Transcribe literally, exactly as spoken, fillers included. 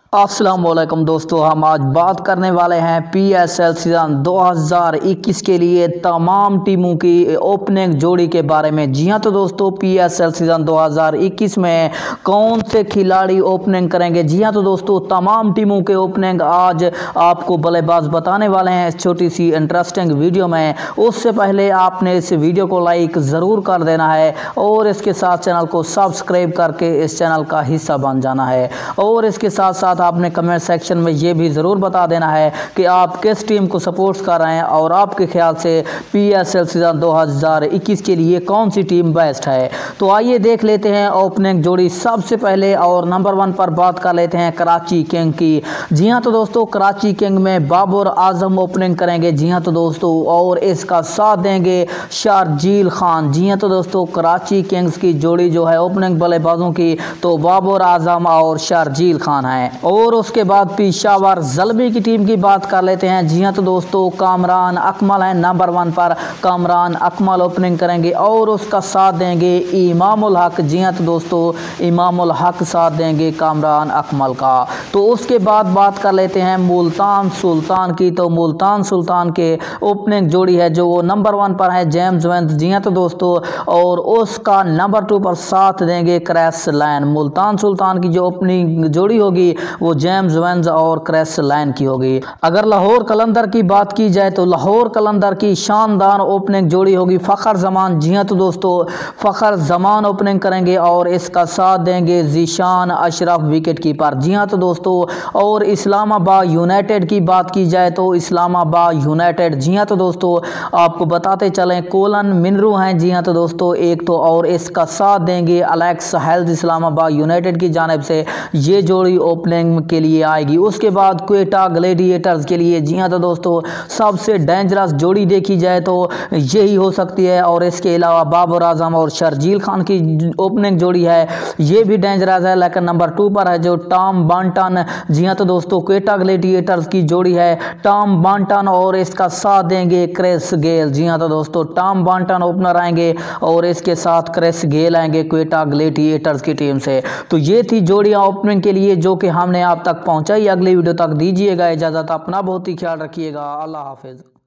अस्सलाम वालेकुम दोस्तों, हम आज बात करने वाले हैं पीएसएल सीज़न दो हज़ार इक्कीस के लिए तमाम टीमों की ओपनिंग जोड़ी के बारे में। जी हां तो दोस्तों, पीएसएल सीज़न दो हज़ार इक्कीस में कौन से खिलाड़ी ओपनिंग करेंगे। जी हां तो दोस्तों, तमाम टीमों के ओपनिंग आज आपको बल्लेबाज बताने वाले हैं इस छोटी सी इंटरेस्टिंग वीडियो में। उससे पहले आपने इस वीडियो को लाइक ज़रूर कर देना है और इसके साथ चैनल को सब्सक्राइब करके इस चैनल का हिस्सा बन जाना है। और इसके साथ साथ आपने कमेंट सेक्शन में ये भी ज़रूर बता देना है कि आप किस टीम को सपोर्ट कर रहे हैं और आपके ख्याल से पीएसएल सीज़न दो हज़ार इक्कीस के लिए कौन सी टीम बेस्ट है। तो आइए देख लेते हैं ओपनिंग जोड़ी सबसे पहले। और नंबर वन पर बात कर लेते हैं कराची किंग की। जी हाँ तो दोस्तों, कराची किंग में बाबर आजम ओपनिंग करेंगे। जी हाँ तो दोस्तों, और इसका साथ देंगे शारजील खान। जी हाँ तो दोस्तों, कराची किंग्स की जोड़ी जो है ओपनिंग बल्लेबाजों की, तो बाबर आजम और शारजील खान है। और उसके बाद पेशावर ज़ल्मी की टीम की बात कर लेते हैं। जी हाँ तो दोस्तों, कामरान अकमल है नंबर वन पर। कामरान अकमल ओपनिंग करेंगे और उसका साथ देंगे इमामुल हक। जी हाँ तो दोस्तों, इमामुल हक साथ देंगे कामरान अकमल का। तो उसके बाद बात कर लेते हैं मुल्तान सुल्तान की। तो मुल्तान सुल्तान के ओपनिंग जोड़ी है जो वो नंबर वन पर है जेम्स वेंस। जी हाँ तो दोस्तों, और उसका नंबर टू पर साथ देंगे क्रिस लाइन। मुल्तान सुल्तान की जो ओपनिंग जोड़ी होगी वो जेम्स वेंस और क्रिस लाइन की होगी। अगर लाहौर कलंदर की बात की जाए तो लाहौर कलंदर की शानदार ओपनिंग जोड़ी होगी फ़खर जमान। जी हाँ तो दोस्तों, फ़खर जमान ओपनिंग करेंगे और इसका साथ देंगे जीशान अशरफ विकेट कीपर। जी हाँ तो दोस्तों, और इस्लामाबाद यूनाइटेड की बात की जाए तो इस्लामाबाद यूनाइटेड, जी हाँ तो दोस्तों, आपको बताते चलें कोलन मिनरू हैं। जी हाँ तो दोस्तों, एक तो और इसका साथ देंगे अलेक्स हेल्थ इस्लामाबाद यूनाइटेड की जानिब से ये जोड़ी ओपनिंग के लिए आएगी। उसके बाद क्वेटा ग्लैडिएटर्स के लिए, जी हाँ तो दोस्तों, सबसे डेंजरस जोड़ी देखी जाए तो यही हो सकती है। और इसके अलावा बाबर आजम और शारजील खान की ओपनिंग जोड़ी है, ये भी डेंजरस है। लेकिन नंबर टू पर है जो टॉम बांटन। जी हाँ तो दोस्तों, क्वेटा ग्लैडिएटर्स की जोड़ी है टॉम बांटन और इसका साथ देंगे क्रिस गेल। जी हाँ तो दोस्तों, टॉम बांटन ओपनर आएंगे और इसके साथ क्रिस गेल आएंगे क्वेटा ग्लैडिएटर्स की टीम से। तो ये थी जोड़ियां ओपनिंग के लिए जो कि हमने आप तक पहुंचाई। अगली वीडियो तक दीजिएगा इजाज़त। अपना बहुत ही ख्याल रखिएगा। अल्लाह हाफिज़।